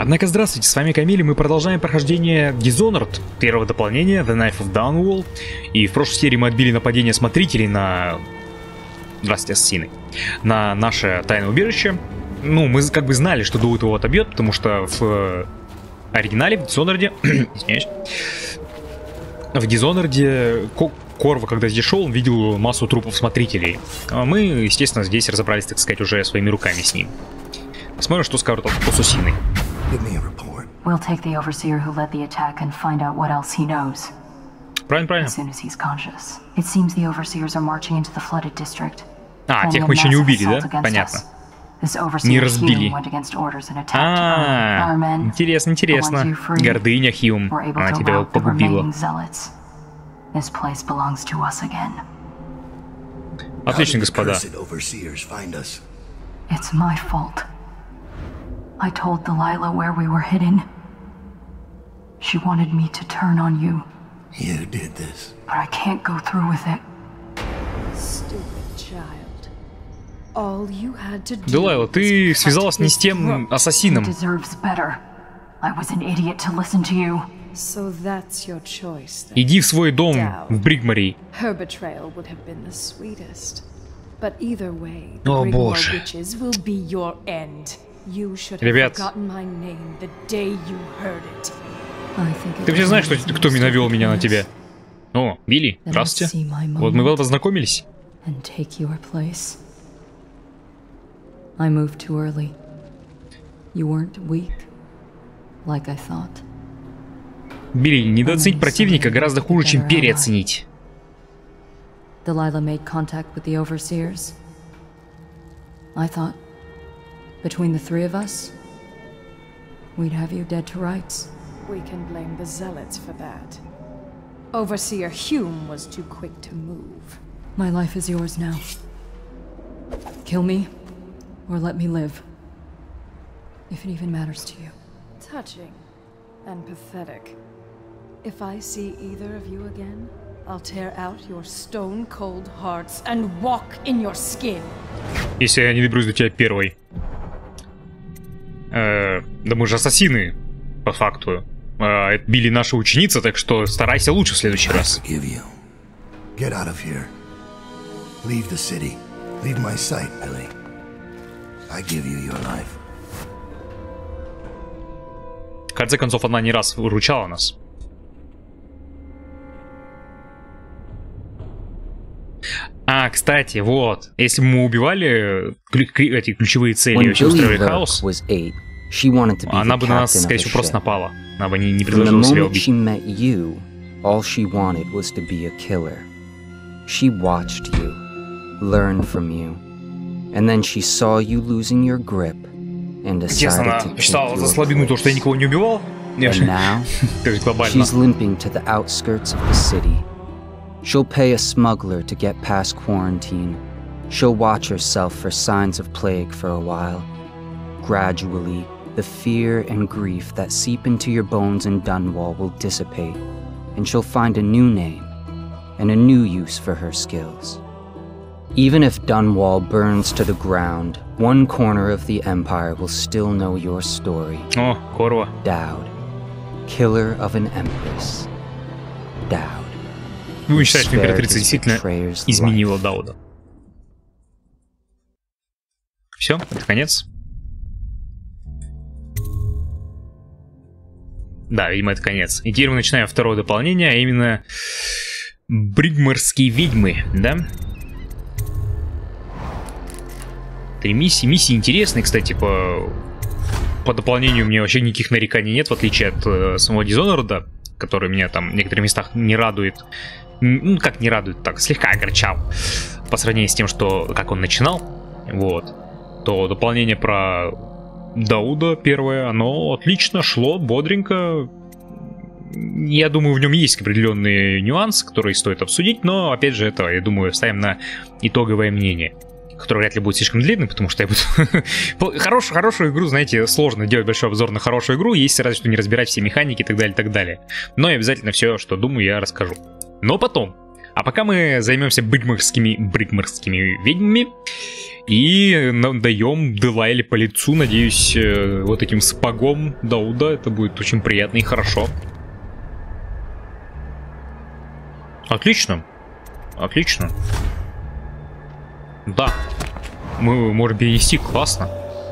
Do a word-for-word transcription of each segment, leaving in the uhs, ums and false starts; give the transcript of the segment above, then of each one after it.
Однако здравствуйте, с вами Камиль, и мы продолжаем прохождение Dishonored, первого дополнения, The Knife of Downwall. И в прошлой серии мы отбили нападение смотрителей на... Здравствуйте, ассасины. На наше тайное убежище. Ну, мы как бы знали, что Доуд его отобьет, потому что в оригинале, в Dishonored... Извиняюсь. В Dishonored Корво, когда здесь шел, он видел массу трупов смотрителей. А мы, естественно, здесь разобрались, так сказать, уже своими руками с ним. Посмотрим, что скажут ассасины. We'll take the overseer who led the attack and find out what else he knows. Правильно, правильно. As soon as he's conscious. It seems the overseers are marching into the flooded district. А, тех мы еще не убили, да? Понятно. Не разбили. А, интересно, интересно. Гордыня Хьюм. Она тебя погубила. Отлично, господа. It's my fault. I told Delilah where we were hidden. She wanted me to turn on you. You did this. But I can't go through with it. Stupid child. All you had to do. Делайла, ты связалась не с тем ассасином. He deserves better. I was an idiot to listen to you. So that's your choice. Иди в свой дом в Бригмари. Her betrayal would have been the sweetest. But either way, О, the боже. witches will be your end. You should have Ребят, forgotten my name the day you heard it. ты вообще знаешь, что, кто меня навел меня на тебя? О, Билли, здравствуйте. Вот мы вот познакомились. I moved too early. You weren't weak, like I thought. Билли, недооценить противника гораздо хуже, чем переоценить. Delilah made contact with the overseers. I thought, between the three of us, we'd have you dead to rights. We can blame the zealots for that. Overseer Hume was too quick to move. My life is yours now. Kill me, or let me live. If it even matters to you. Touching and pathetic. If I see either of you again, I'll tear out your stone-cold hearts and walk in your skin. Если я не доберусь до тебя первой. Э, да мы же ассасины, по факту. Э, это Билли наша ученица, так что старайся лучше в следующий раз. В конце концов, она не раз выручала нас. А, кстати, вот, если бы мы убивали эти ключевые цели и вообще устроили хаос, она бы на нас, скорее всего, просто напала. Она бы не, не предложила себя убить. All she wanted was to be a killer. She watched you, learned from you, and then she saw you losing your grip and decided to take you заслабину то, что я никого не убивал. And now, she's limping to the outskirts of the city. She'll pay a smuggler to get past quarantine. She'll watch herself for signs of plague for a while. Gradually, the fear and grief that seep into your bones in Dunwall will dissipate, and she'll find a new name and a new use for her skills. Even if Dunwall burns to the ground, one corner of the Empire will still know your story. Oh, Корва. Dowd, killer of an empress. Dowd. Вы считаете, что императрица действительно изменила Дауда? Все, это конец. Да, видимо, это конец. И теперь мы начинаем второе дополнение, а именно Бригмарские ведьмы, да? Три миссии. Миссии интересные, кстати, по, по дополнению у меня вообще никаких нареканий нет, в отличие от э, самого Dishonored, который меня там в некоторых местах не радует. Ну, как не радует, так, слегка огорчал по сравнению с тем, что как он начинал. Вот. То дополнение про Дауда первое, оно отлично шло, бодренько. Я думаю, в нем есть определенные нюансы, которые стоит обсудить, но, опять же, это, я думаю, ставим на итоговое мнение, которое вряд ли будет слишком длинным, потому что я буду... Хорош, хорошую игру, знаете, сложно делать большой обзор на хорошую игру, если разве что не разбирать все механики и так далее, и так далее. Но я обязательно все, что думаю, я расскажу. Но потом. А пока мы займемся бригмарскими, бригмарскими ведьмами. И даем Делайле по лицу, надеюсь, вот этим сапогом Дауда. Это будет очень приятно и хорошо. Отлично. Отлично. Да. Мы можем перенести, классно.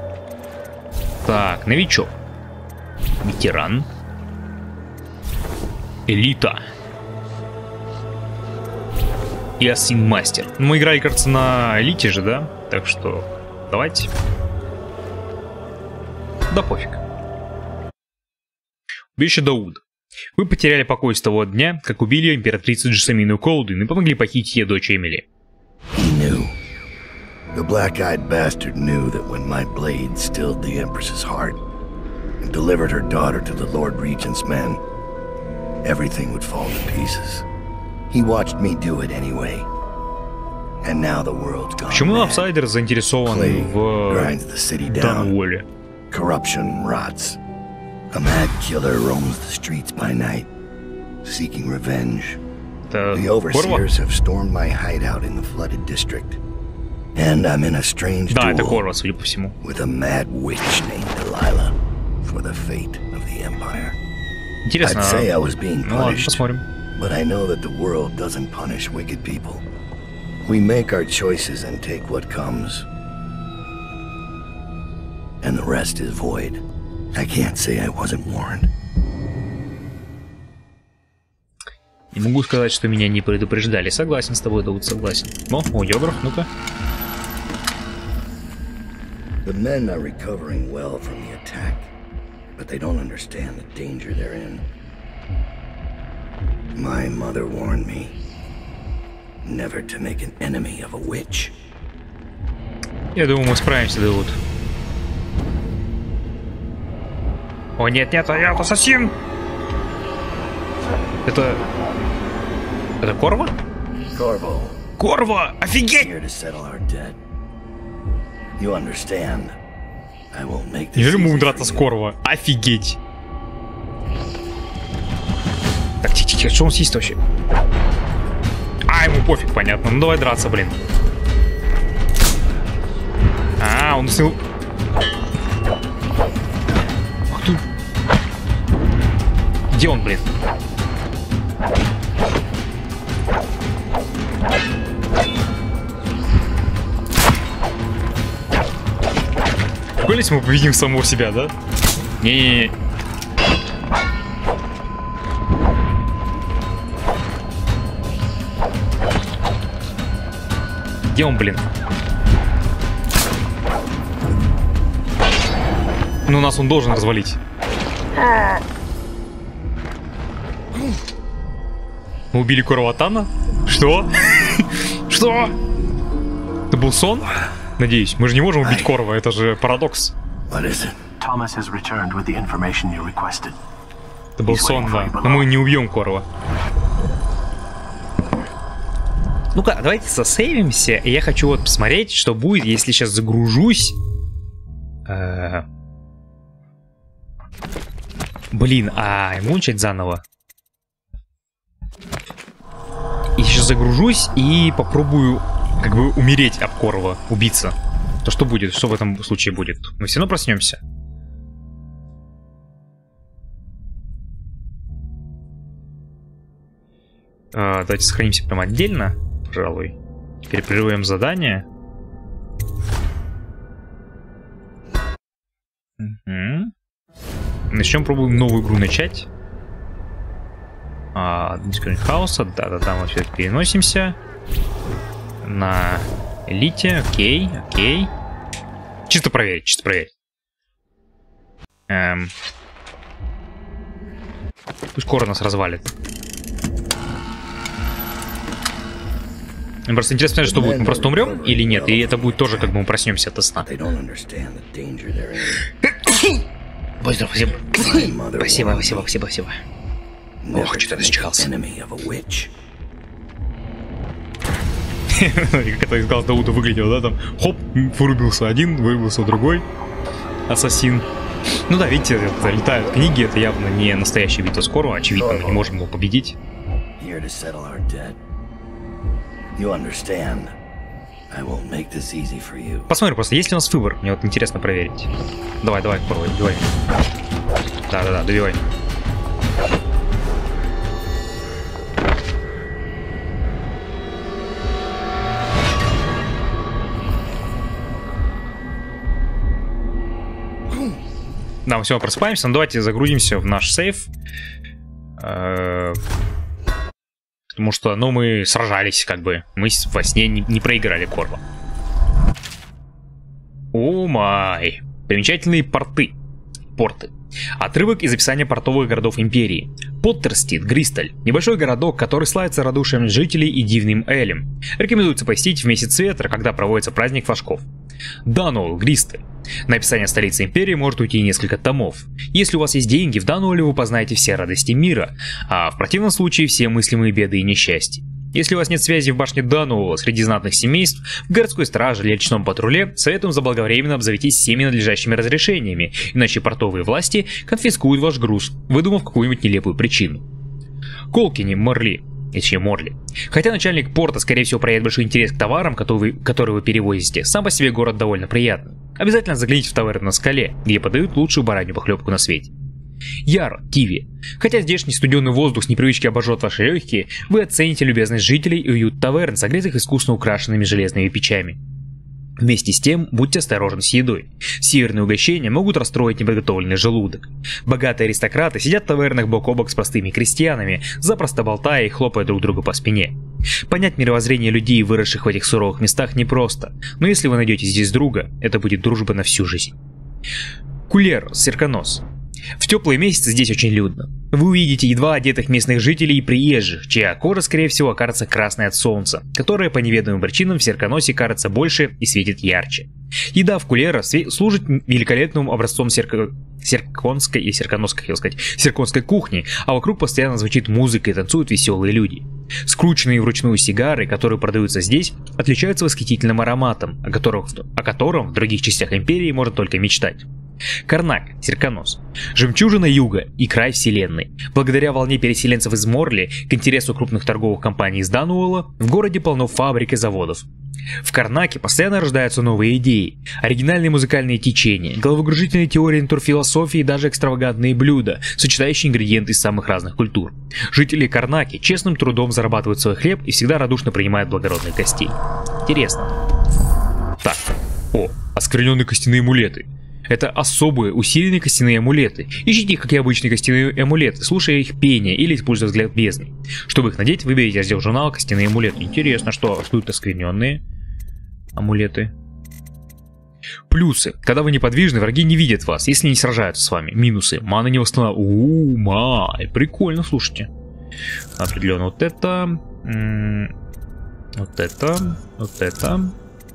Так, новичок. Ветеран. Элита. И Ассин Мастер. Мы играли, кажется, на элите же, да? Так что давайте. Да пофиг. Убежище Дауда. Вы потеряли покой с того дня, как убили императрицу Джессамину Колдуин и помогли похитить ее дочь Эмили. The black-eyed bastard knew that when my blade stilled the Empress's heart and delivered her daughter to the Lord Regent's men, everything would fall to pieces. He watched me do it anyway. And now the world's gone. Почему аутсайдер заинтересован в Дануоле? Corruption rots. A mad killer roams the streets by night, seeking revenge. The overseers have stormed my hideout in the flooded district. And I'm in a strange да, это duel Корва, судя по всему. with a mad witch named Delilah for the fate of the Empire. Интересно. I'd say I was being Ну ладно, punished, посмотрим. but I know that the world doesn't punish wicked people. We make our choices and take what comes. And the rest is void. I can't say I wasn't warned. Не могу сказать, что меня не предупреждали. Согласен с тобой, Дауд, согласен. Ну, аудиограф, ну-ка. The men are recovering well from the attack, but they don't understand the danger they're in. My mother warned me never to make an enemy of a witch. Я думаю, мы справимся, Дауд. О, нет, нет, я ассасин! Это... Это Корва? Corvo. Корва! Офигеть! Here to settle our debt. You understand? I won't make this. Неужели мы будем easy драться for с you. Корва? Офигеть! Так, тихо, тихо, что он съест вообще? А, ему пофиг, понятно. Ну давай драться, блин. А, он снял... Ах ты... Где он, блин? Прикольно, если мы победим самого себя, да? Не-не-не. Где он, блин? Ну, нас он должен развалить. Мы убили Корватана? Что? Что? Это был сон? Надеюсь, мы же не можем убить Корва, это же парадокс. Это был сон, да. Но мы не убьем Корва. Ну-ка, давайте засейвимся. И я хочу вот посмотреть, что будет, если сейчас загружусь. Э-э- Блин, а ему начать заново? И сейчас загружусь и попробую как бы умереть об Корва, убиться. То что будет? Что в этом случае будет? Мы все равно проснемся. А, давайте сохранимся прям отдельно, пожалуй. Перепрерываем задание. Угу. Начнем, пробуем новую игру начать. А, Дискорд Хауса, да-да-да, мы все переносимся. На элите, окей, окей. Чисто проверить, чисто проверить. Эм. Пусть скоро нас развалит. Мне просто интересно понять, что будет. Мы просто умрем или нет? И это будет тоже, как бы мы проснемся от сна. Спасибо. Спасибо, спасибо, спасибо, спасибо. Ох, что-то расчихался. Как это из глаз Дауда выглядело, да, там, хоп, вырубился один, вырубился другой ассасин. Ну да, видите, это летают книги, это явно не настоящая битва с Корва, очевидно, мы не можем его победить. Посмотрим просто, есть ли у нас выбор. Мне вот интересно проверить. Давай, давай, пробуй, добивай. Да-да-да, добивай. Да, мы все, просыпаемся. Ну, давайте загрузимся в наш сейф. Потому что, ну, мы сражались, как бы. Мы во сне не, не проиграли Корва. О май. Примечательные порты. Порты. Отрывок из описания портовых городов Империи. Поттерстит, Гристаль. Небольшой городок, который славится радушием жителей и дивным элем. Рекомендуется посетить в месяц ветра, когда проводится праздник флажков. Дануэлл, Гристаль. На описание столицы Империи может уйти несколько томов. Если у вас есть деньги, в Дануэле вы познаете все радости мира, а в противном случае все мыслимые беды и несчастья. Если у вас нет связи в башне Дануэлла среди знатных семейств, в городской страже или личном патруле, советуем заблаговременно обзавестись всеми надлежащими разрешениями, иначе портовые власти конфискуют ваш груз, выдумав какую-нибудь нелепую причину. Колкини, Морли. Точнее, Морли. Хотя начальник порта, скорее всего, проявит большой интерес к товарам, которые вы, которые вы перевозите, сам по себе город довольно приятный. Обязательно загляните в таверну на скале, где подают лучшую баранью похлебку на свете. Яр, Тиви. Хотя здешний студеный воздух с непривычки обожжет ваши легкие, вы оцените любезность жителей и уют таверн, согретых искусно украшенными железными печами. Вместе с тем, будьте осторожны с едой. Северные угощения могут расстроить неподготовленный желудок. Богатые аристократы сидят в тавернах бок о бок с простыми крестьянами, запросто болтая и хлопая друг друга по спине. Понять мировоззрение людей, выросших в этих суровых местах, непросто, но если вы найдете здесь друга, это будет дружба на всю жизнь. Кулер, Серконос. В теплые месяцы здесь очень людно. Вы увидите едва одетых местных жителей и приезжих, чья кожа, скорее всего, окажется красной от солнца, которая по неведомым причинам в Серконосе кажется больше и светит ярче. Еда в Кулера служит великолепным образцом серко... серконской или серконосской, хотел сказать, серконской кухни, а вокруг постоянно звучит музыка и танцуют веселые люди. Скрученные вручную сигары, которые продаются здесь, отличаются восхитительным ароматом, о котором, о котором в других частях Империи можно только мечтать. Карнак, Серконос. Жемчужина юга и край вселенной. Благодаря волне переселенцев из Морли к интересу крупных торговых компаний из Дануэлла, в городе полно фабрик и заводов. В Карнаке постоянно рождаются новые идеи, оригинальные музыкальные течения, головокружительные теории натурфилософии и даже экстравагантные блюда, сочетающие ингредиенты из самых разных культур. Жители Карнаки честным трудом зарабатывают свой хлеб и всегда радушно принимают благородных гостей. Интересно. Так, о, оскверненные костяные амулеты. Это особые, усиленные костяные амулеты. Ищите их, как и обычные костяные амулеты, слушая их пение или используя взгляд бездны. Чтобы их надеть, выберите раздел журнала «Костяные амулеты». Интересно, что, что это оскверненные амулеты. Плюсы. Когда вы неподвижны, враги не видят вас, если не сражаются с вами. Минусы. Мана не восстанавливает. Ууу, май. Прикольно, слушайте. Определенно вот это. Вот это. Вот это.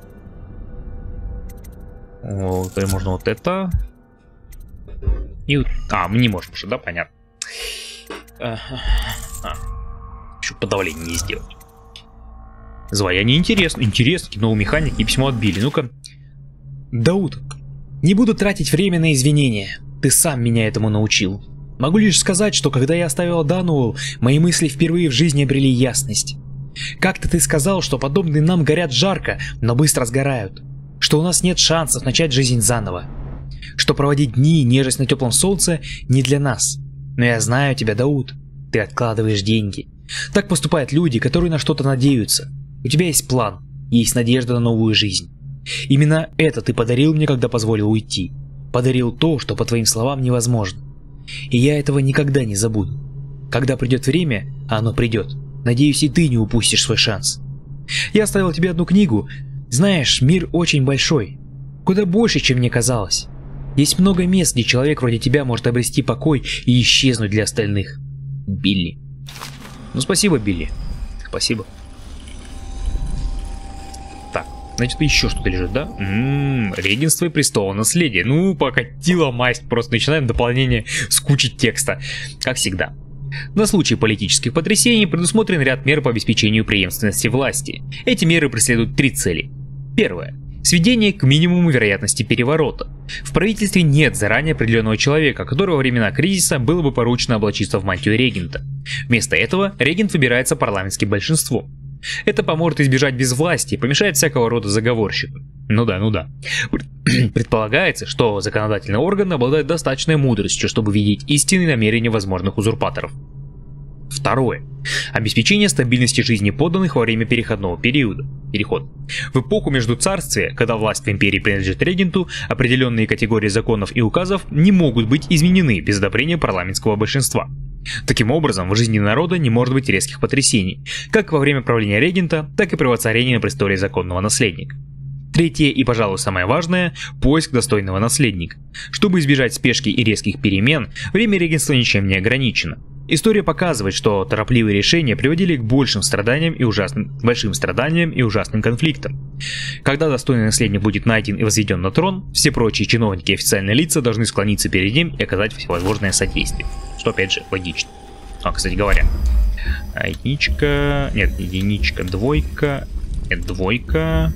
Вот, и можно вот это. И вот. А, мы не можем уже, да, понятно. А, еще подавление не сделать. Звонение интересно. Интересно, кинул механик и письмо отбили. Ну-ка. Дауд, не буду тратить время на извинения. Ты сам меня этому научил. Могу лишь сказать, что когда я оставил Дануэлл, мои мысли впервые в жизни обрели ясность. Как-то ты сказал, что подобные нам горят жарко, но быстро сгорают. Что у нас нет шансов начать жизнь заново. Что проводить дни и нежесть на теплом солнце не для нас. Но я знаю тебя, Дауд. Ты откладываешь деньги. Так поступают люди, которые на что-то надеются. У тебя есть план, есть надежда на новую жизнь. Именно это ты подарил мне, когда позволил уйти. Подарил то, что, по твоим словам, невозможно. И я этого никогда не забуду. Когда придет время, а оно придет, надеюсь, и ты не упустишь свой шанс. Я оставил тебе одну книгу. Знаешь, мир очень большой. Куда больше, чем мне казалось. Есть много мест, где человек вроде тебя может обрести покой и исчезнуть для остальных. Билли. Ну, спасибо, Билли. Спасибо. Так, значит, еще что-то лежит, да? Ммм, регенство и престол наследие. Ну, покатила масть. Просто начинаем дополнение с кучей текста. Как всегда. На случай политических потрясений предусмотрен ряд мер по обеспечению преемственности власти. Эти меры преследуют три цели. Первое. Сведение к минимуму вероятности переворота. В правительстве нет заранее определенного человека, которого во времена кризиса было бы поручено облачиться в мантию регента. Вместо этого регент выбирается парламентским большинством. Это поможет избежать безвластия и помешает всякого рода заговорщикам. Ну да, ну да. Предполагается, что законодательный орган обладает достаточной мудростью, чтобы видеть истинные намерения возможных узурпаторов. Второе. Обеспечение стабильности жизни подданных во время переходного периода. Переход. В эпоху Междуцарствия, когда власть в империи принадлежит регенту, определенные категории законов и указов не могут быть изменены без одобрения парламентского большинства. Таким образом, в жизни народа не может быть резких потрясений, как во время правления регента, так и при воцарении на престоле законного наследника. Третье и, пожалуй, самое важное – поиск достойного наследника. Чтобы избежать спешки и резких перемен, время регенства ничем не ограничено. История показывает, что торопливые решения приводили к большим страданиям и ужасным, большим страданиям и ужасным конфликтам. Когда достойный наследник будет найден и возведен на трон, все прочие чиновники и официальные лица должны склониться перед ним и оказать всевозможное содействие. Что, опять же, логично. А, кстати говоря, единичка, нет, единичка, двойка, нет, двойка.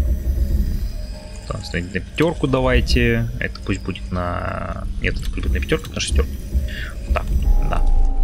На пятерку давайте. Это пусть будет на... Нет, это пусть будет на пятерку, на шестерку. Так, да.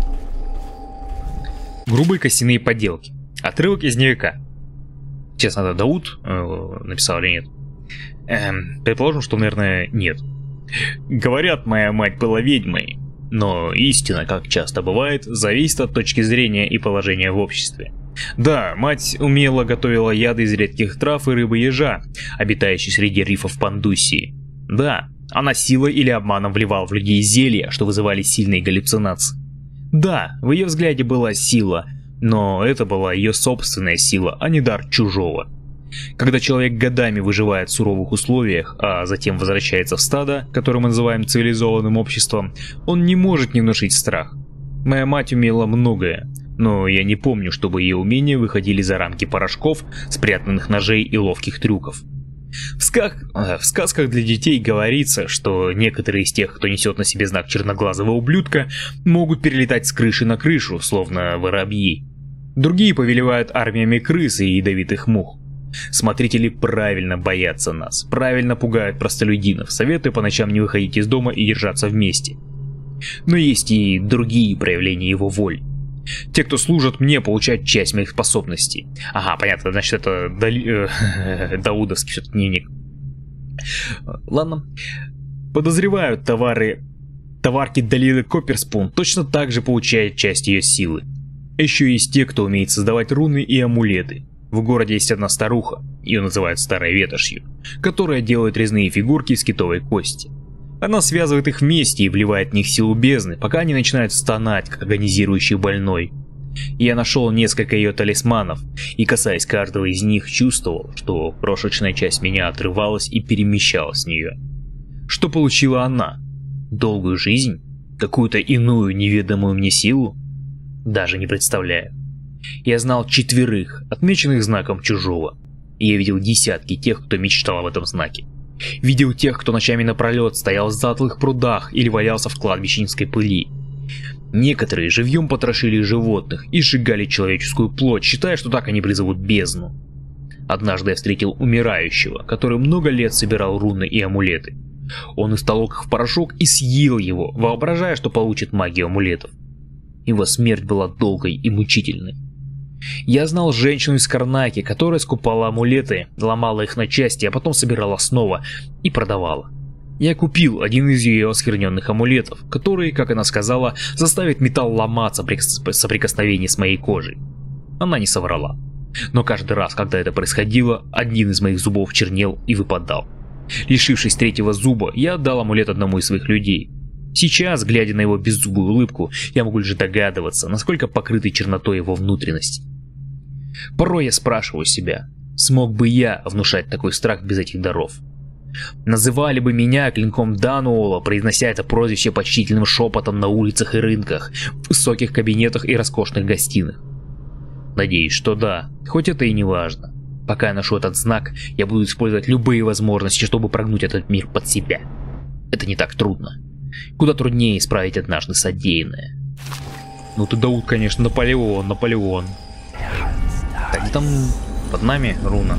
Грубые костяные поделки. Отрывок из дневника. Честно, это Дауд э, написал или нет? Эм, предположим, что, наверное, нет. Говорят, моя мать была ведьмой. Но истина, как часто бывает, зависит от точки зрения и положения в обществе. Да, мать умело готовила яды из редких трав и рыбы-ежа, обитающей среди рифов Пандусии. Да, она силой или обманом вливала в людей зелья, что вызывали сильные галлюцинации. Да, в ее взгляде была сила, но это была ее собственная сила, а не дар чужого. Когда человек годами выживает в суровых условиях, а затем возвращается в стадо, которое мы называем цивилизованным обществом, он не может не внушить страх. Моя мать умела многое, но я не помню, чтобы ее умения выходили за рамки порошков, спрятанных ножей и ловких трюков. В, сказ... в сказках для детей говорится, что некоторые из тех, кто несет на себе знак черноглазого ублюдка, могут перелетать с крыши на крышу, словно воробьи. Другие повелевают армиями крыс и ядовитых мух. Смотрители правильно боятся нас, правильно пугают простолюдинов, советуя по ночам не выходить из дома и держаться вместе. Но есть и другие проявления его воли. Те, кто служат мне, получают часть моих способностей. Ага, понятно, значит это Дали... э, Даудовский все-таки дневник. Ладно. Подозревают товары... Товарки Далилы Копперспун точно так же получают часть ее силы. Еще есть те, кто умеет создавать руны и амулеты. В городе есть одна старуха, ее называют Старой Ветошью, которая делает резные фигурки из китовой кости. Она связывает их вместе и вливает в них силу бездны, пока они начинают стонать, как агонизирующий больной. Я нашел несколько ее талисманов, и касаясь каждого из них, чувствовал, что крошечная часть меня отрывалась и перемещалась в нее. Что получила она? Долгую жизнь? Какую-то иную неведомую мне силу? Даже не представляю. Я знал четверых, отмеченных знаком чужого. И я видел десятки тех, кто мечтал об этом знаке. Видел тех, кто ночами напролет стоял в затлых прудах или валялся в кладбищенской пыли. Некоторые живьем потрошили животных и сжигали человеческую плоть, считая, что так они призовут бездну. Однажды я встретил умирающего, который много лет собирал руны и амулеты. Он истолок их в порошок и съел его, воображая, что получит магию амулетов. Его смерть была долгой и мучительной. Я знал женщину из Карнаки, которая скупала амулеты, ломала их на части, а потом собирала снова и продавала. Я купил один из ее оскверненных амулетов, который, как она сказала, заставит металл ломаться при соприкосновении с моей кожей. Она не соврала. Но каждый раз, когда это происходило, один из моих зубов чернел и выпадал. Лишившись третьего зуба, я отдал амулет одному из своих людей. Сейчас, глядя на его беззубую улыбку, я могу лишь догадываться, насколько покрыты чернотой его внутренности. Порой я спрашиваю себя, смог бы я внушать такой страх без этих даров? Называли бы меня клинком Дануола, произнося это прозвище почтительным шепотом на улицах и рынках, в высоких кабинетах и роскошных гостиных? Надеюсь, что да, хоть это и не важно. Пока я ношу этот знак, я буду использовать любые возможности, чтобы прогнуть этот мир под себя. Это не так трудно. Куда труднее исправить однажды содеянное. Ну ты, Дауд, конечно, Наполеон, Наполеон. Так, где там под нами руна?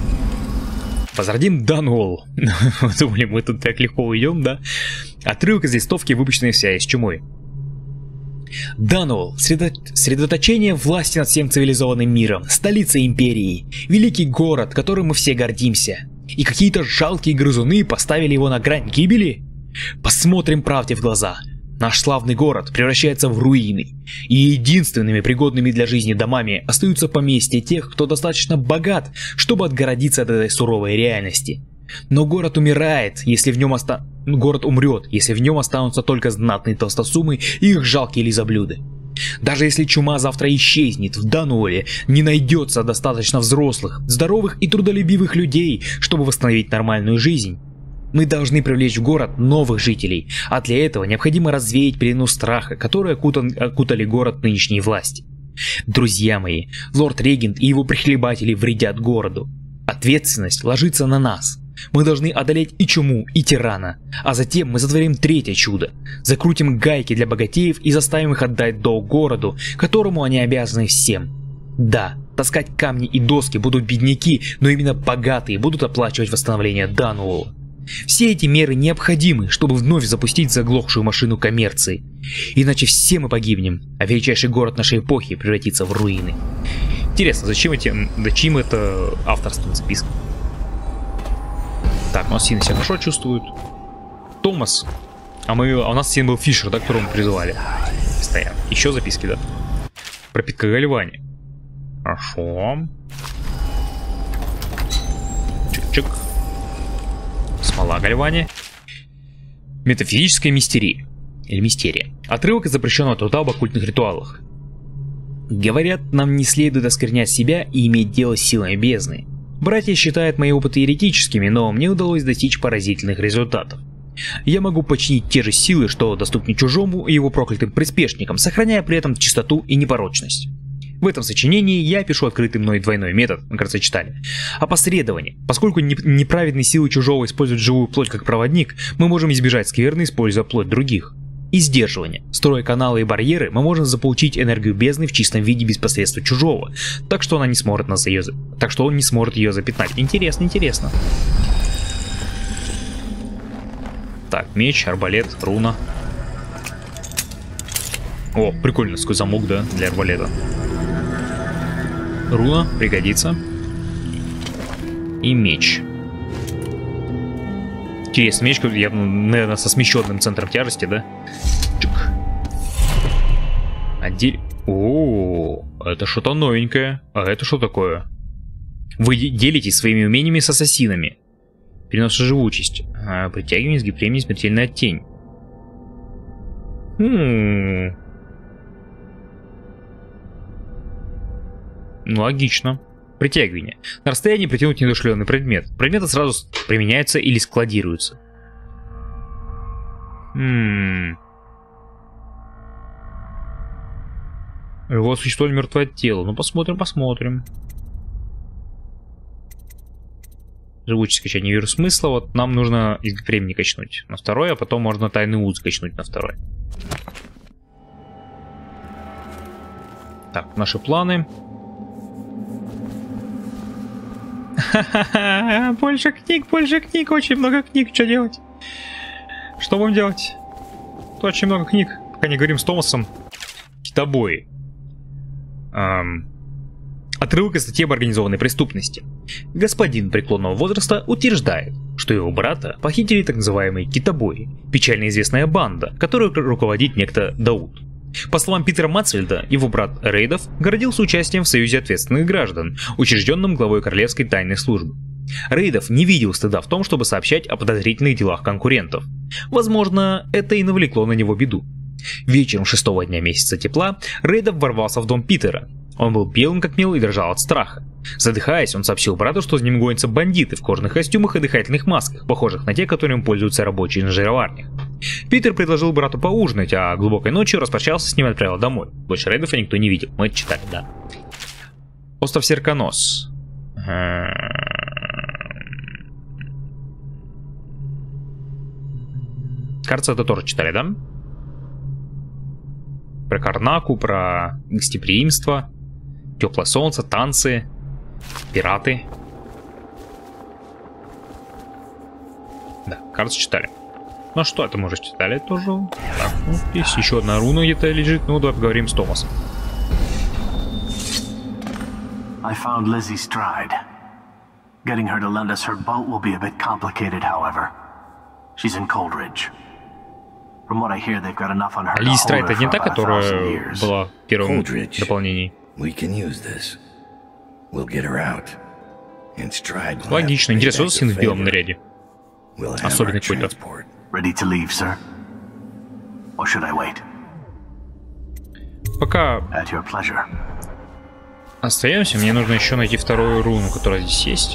Возродим Дануол. Думали, мы тут так легко уйдем, да? Отрывок из листовки, выпущенной вся из чумой. Дануолл — средоточение власти над всем цивилизованным миром, столица империи, великий город, которым мы все гордимся. И какие-то жалкие грызуны поставили его на грань гибели? Посмотрим правде в глаза. Наш славный город превращается в руины, и единственными пригодными для жизни домами остаются поместья тех, кто достаточно богат, чтобы отгородиться от этой суровой реальности. Но город умирает, если в нем оста... город умрет, если в нем останутся только знатные толстосумы и их жалкие лизоблюды. Даже если чума завтра исчезнет, в Дануолле не найдется достаточно взрослых, здоровых и трудолюбивых людей, чтобы восстановить нормальную жизнь. Мы должны привлечь в город новых жителей, а для этого необходимо развеять пелену страха, которые окутан, окутали город нынешней власти. Друзья мои, лорд-регент и его прихлебатели вредят городу. Ответственность ложится на нас. Мы должны одолеть и чуму, и тирана, а затем мы сотворим третье чудо. Закрутим гайки для богатеев и заставим их отдать долг городу, которому они обязаны всем. Да, таскать камни и доски будут бедняки, но именно богатые будут оплачивать восстановление Дануолла. Все эти меры необходимы, чтобы вновь запустить заглохшую машину коммерции. Иначе все мы погибнем, а величайший город нашей эпохи превратится в руины. Интересно, зачем, эти, зачем это авторство списка? Так, у нас Сина себя хорошо чувствует. Томас. А, мы, а у нас Син был Фишер, да, которого мы призывали. Постоянно. Еще записки, да? Пропитка Гальвани. Хорошо. Чик-чик. Смола Гальвани. Метафизическая мистерия. Или мистерия. Отрывок из запрещенного труда об оккультных ритуалах. Говорят, нам не следует осквернять себя и иметь дело с силами бездны. Братья считают мои опыты еретическими, но мне удалось достичь поразительных результатов. Я могу починить те же силы, что доступны чужому и его проклятым приспешникам, сохраняя при этом чистоту и непорочность. В этом сочинении я пишу открытый мной двойной метод, мы, кажется, читали, опосредование. Поскольку неправедные силы чужого используют живую плоть как проводник, мы можем избежать скверны, используя плоть других. И сдерживание. Строя каналы и барьеры, мы можем заполучить энергию бездны в чистом виде без посредства чужого, так что она не сможет нас ее... так что он не сможет ее запятнать. Интересно, интересно. Так, меч, арбалет, руна. О, прикольно, такой замок, да, для арбалета. Руна пригодится. И меч. Интересный меч, я, наверное, со смещенным центром тяжести, да? Чик. Отдель... О, это что-то новенькое. А это что такое? Вы делитесь своими умениями с ассасинами. Перенос живучесть. А, притягивание, сгиб смертельная тень. Хм. Логично. Притягивание. На расстоянии притянуть недушевленный предмет. Предметы сразу применяются или складируются. Хм. Его существо мертвое тело. Ну посмотрим, посмотрим. Живучесть скачать не вижу смысла. Вот нам нужно из времени качнуть на второй, а потом можно тайный ут скачнуть на второй. Так, наши планы. Ха-ха-ха, больше книг, больше книг, очень много книг, что делать? Что будем делать? Очень много книг, пока не говорим с Томасом. Китобои. Эм... Отрывок из статьи об организованной преступности. Господин преклонного возраста утверждает, что его брата похитили так называемые китобои, печально известная банда, которую руководит некто Дауд. По словам Питера Матсфельда, его брат Рейдов гордился участием в Союзе ответственных граждан, учрежденном главой Королевской тайной службы. Рейдов не видел стыда в том, чтобы сообщать о подозрительных делах конкурентов. Возможно, это и навлекло на него беду. Вечером шестого дня месяца тепла Рейдов ворвался в дом Питера. Он был белым как мел и дрожал от страха. Задыхаясь, он сообщил брату, что с ним гонятся бандиты в кожаных костюмах и дыхательных масках, похожих на те, которыми пользуются рабочие на жироварнях. Питер предложил брату поужинать, а глубокой ночью распрощался с ним и отправил домой. Больше Рейдов никто не видел, мы это читали, да. Остров Серконос. Кажется, это тоже читали, да? Про Карнаку, про гостеприимство, теплое солнце, танцы, пираты. Да, кажется, читали. Ну что, это можете далее тоже. Так, ну, здесь еще одна руна где-то лежит. Ну, давай поговорим с Томасом. I found Lizzie Stride. Getting her to lend us her boat will be a bit complicated, however. She's in Coldridge. From what I hear, they've got enough on her to Лизи hold Страйд her это не for та, about a которая thousand years. была в первом Coldridge. дополнении? We can use this. We'll get her out. And Stride will have Логично. to pay Интересно, back сын the в белом favor. наряде. We'll have Особенный our какой-то. transport. Ready to leave, sir? Or should I wait? Пока At your pleasure. остаемся, мне нужно еще найти вторую руну, которая здесь есть.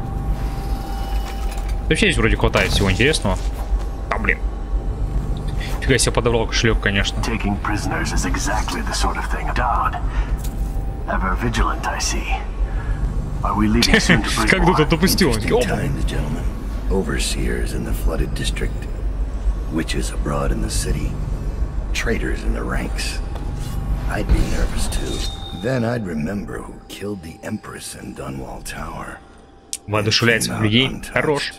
Вообще здесь вроде хватает всего интересного. А, блин. Фига себе подобрал кошелек, конечно. Taking prisoners is exactly the sort of thing. Dodd. Ever vigilant, I see. Are we leaving soon to Как тут это упустил? Interesting times, gentlemen. Overseers in the flooded district. Witches abroad in the city. Traitors in the ranks. I'd be nervous too. Then I'd remember who killed the Empress in Dunwall Tower. Воодушевляет своих людей. Хорош.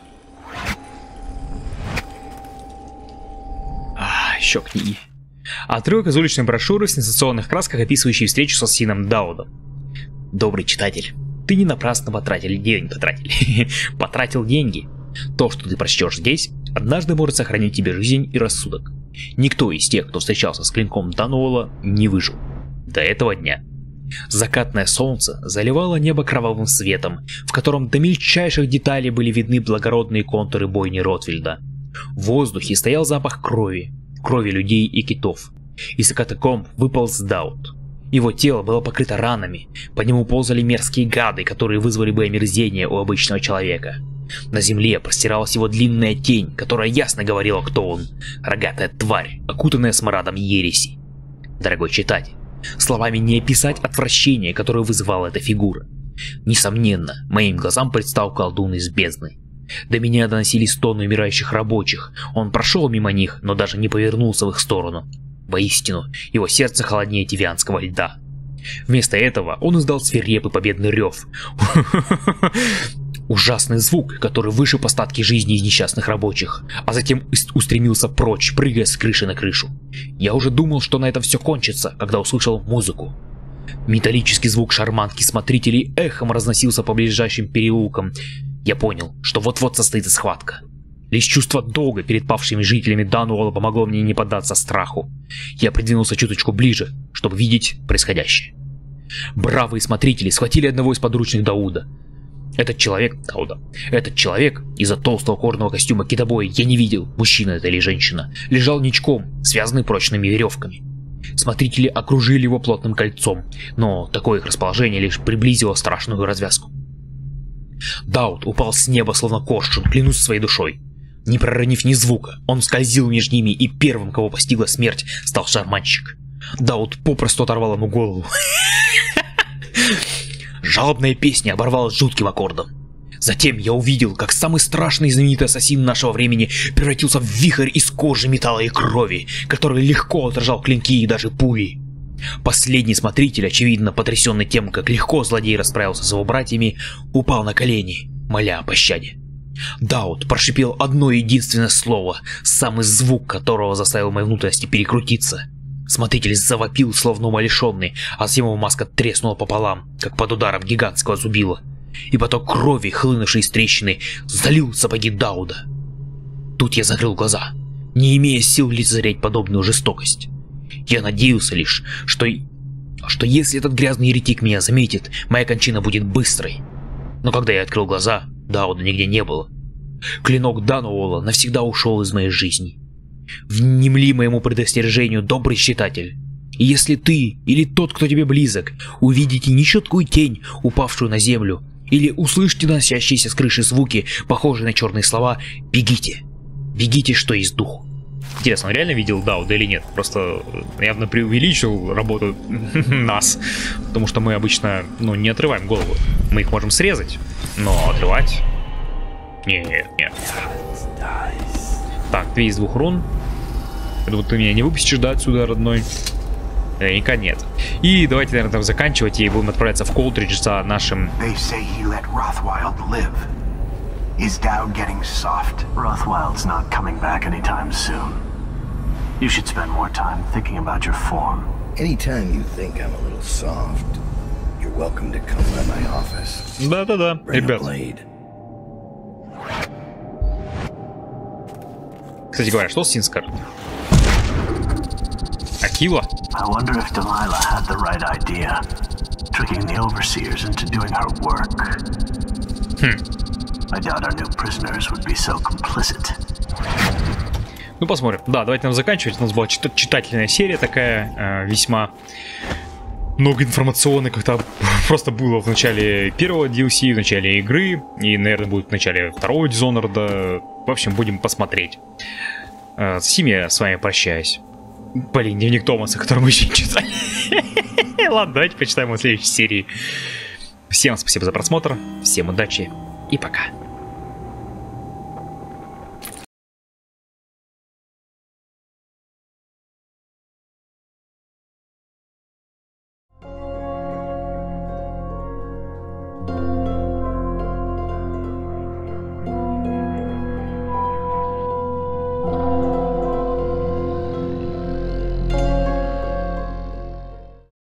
А, еще книги. Отрывок из уличной брошюры в сенсационных красках, описывающий встречу с Ассасином Даудом. Добрый читатель, ты не напрасно потратил деньги, потратили, потратил деньги. То, что ты прочтешь здесь, однажды может сохранить тебе жизнь и рассудок. Никто из тех, кто встречался с клинком Дануола, не выжил. До этого дня. Закатное солнце заливало небо кровавым светом, в котором до мельчайших деталей были видны благородные контуры бойни Ротвильда. В воздухе стоял запах крови, крови людей и китов. Из катакомб выполз Дауд. Его тело было покрыто ранами, по нему ползали мерзкие гады, которые вызвали бы омерзение у обычного человека. На земле простиралась его длинная тень, которая ясно говорила, кто он. Рогатая тварь, окутанная смрадом ереси. Дорогой читатель, словами не описать отвращение, которое вызывала эта фигура. Несомненно, моим глазам предстал колдун из бездны. До меня доносились стоны умирающих рабочих. Он прошел мимо них, но даже не повернулся в их сторону. Воистину, его сердце холоднее тивианского льда. Вместо этого он издал свирепый победный рев. Ужасный звук, который вышиб остатки жизни из несчастных рабочих, а затем устремился прочь, прыгая с крыши на крышу. Я уже думал, что на этом все кончится, когда услышал музыку. Металлический звук шарманки смотрителей эхом разносился по ближайшим переулкам. Я понял, что вот-вот состоится схватка. Лишь чувство долга перед павшими жителями Дануола помогло мне не поддаться страху. Я придвинулся чуточку ближе, чтобы видеть происходящее. Бравые смотрители схватили одного из подручных Дауда. Этот человек, Дауда, этот человек, из-за толстого кожаного костюма китобоя, я не видел, мужчина это или женщина, лежал ничком, связанный прочными веревками. Смотрители окружили его плотным кольцом, но такое их расположение лишь приблизило страшную развязку. Дауд упал с неба, словно коршун, клянусь своей душой. Не проронив ни звука, он скользил между ними, и первым, кого постигла смерть, стал шарманщик. Дауд попросту оторвал ему голову. Жалобная песня оборвалась жутким аккордом. Затем я увидел, как самый страшный и знаменитый ассасин нашего времени превратился в вихрь из кожи, металла и крови, который легко отражал клинки и даже пули. Последний смотритель, очевидно потрясенный тем, как легко злодей расправился с его братьями, упал на колени, моля о пощаде. Дауд прошипел одно единственное слово, самый звук которого заставил мои внутренности перекрутиться. Смотритель завопил, словно умалишенный, а затем его маска треснула пополам, как под ударом гигантского зубила. И поток крови, хлынувший из трещины, залил сапоги Дауда. Тут я закрыл глаза, не имея сил лицезреть подобную жестокость. Я надеялся лишь, что, что если этот грязный еретик меня заметит, моя кончина будет быстрой. Но когда я открыл глаза, Дауда нигде не было. Клинок Дануола навсегда ушел из моей жизни. Внемли моему предостережению, добрый читатель. И если ты или тот, кто тебе близок, увидите нечеткую тень, упавшую на землю, или услышите доносящиеся с крыши звуки, похожие на черные слова, бегите. Бегите, что есть духу. Интересно, он реально видел Дауда или нет? Просто явно преувеличил работу нас. Потому что мы обычно, ну, не отрываем голову. Мы их можем срезать, но отрывать... Нет, нет. Так, две из двух рун. Это вот ты меня не выпустишь, да, отсюда, родной? Наверняка нет. И давайте, наверное, там заканчивать и будем отправляться в Колдридж за нашим... Is Dow getting soft? Rothwild's not coming back anytime soon. You should spend more time thinking about your form. Anytime you think I'm a little soft, you're welcome to come by my office. Да-да-да, ребят. Кстати говоря, что с Синскар? Акила? I wonder if Delilah had the right idea, tricking the overseers into doing her work. Хм. I doubt our new prisoners would be so complicit. Ну, посмотрим. Да, давайте нам заканчивать. У нас была чит читательная серия такая, э, весьма много информационной, как-то просто было в начале первого ди эл си, в начале игры, и, наверное, будет в начале второго Dishonored. В общем, будем посмотреть. Э, с этим я с вами прощаюсь. Блин, дневник Томаса, который мы еще не читали. Ладно, давайте почитаем его в следующей серии. Всем спасибо за просмотр, всем удачи и пока.